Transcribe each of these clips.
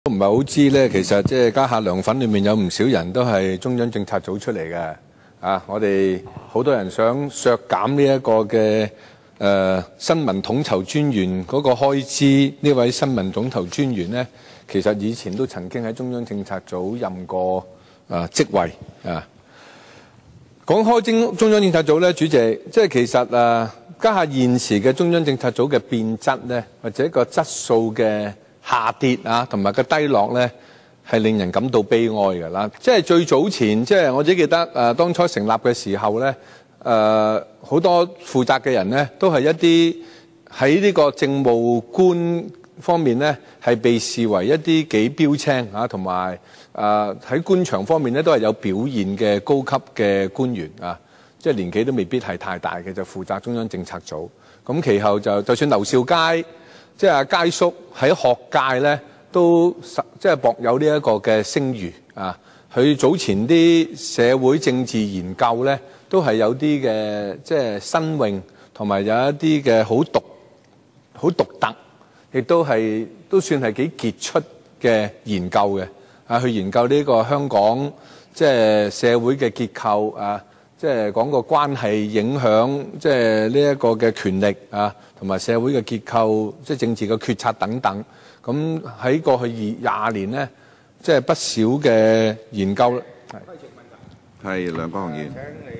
都唔係好知咧，其實即係家下涼粉裏面有唔少人都係中央政策組出嚟嘅。我哋好多人想削減呢一個嘅新聞統籌專員嗰個開支。呢位新聞統籌專員呢，其實以前都曾經喺中央政策組任過職位啊。講開中央政策組咧，主席，即係其實家下現時嘅中央政策組嘅變質咧，或者個質素嘅下跌同埋個低落咧，係令人感到悲哀㗎啦。即係最早前，即係我只記得當初成立嘅時候咧，好多負責嘅人咧，都係一啲喺呢個政務官方面咧，係被視為一啲幾標青同埋喺官場方面咧，都係有表現嘅高級嘅官員即係年紀都未必係太大嘅，就負責中央政策組。咁其後就算劉兆佳，即係佳叔喺學界咧都即係薄有呢一個嘅聲譽佢早前啲社會政治研究咧都係有啲嘅即係新穎，同埋有一啲嘅好獨特，亦都算係幾傑出嘅研究嘅去研究呢個香港即係社會嘅結構即係講個關係影響，即係呢一個嘅權力同埋社會嘅結構，即係政治嘅決策等等。咁喺過去20年呢，即係不少嘅研究。 係梁國雄議員。 請你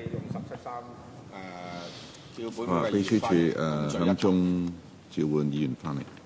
用17.3叫本會嘅議員秘書處響鐘召喚議員翻嚟。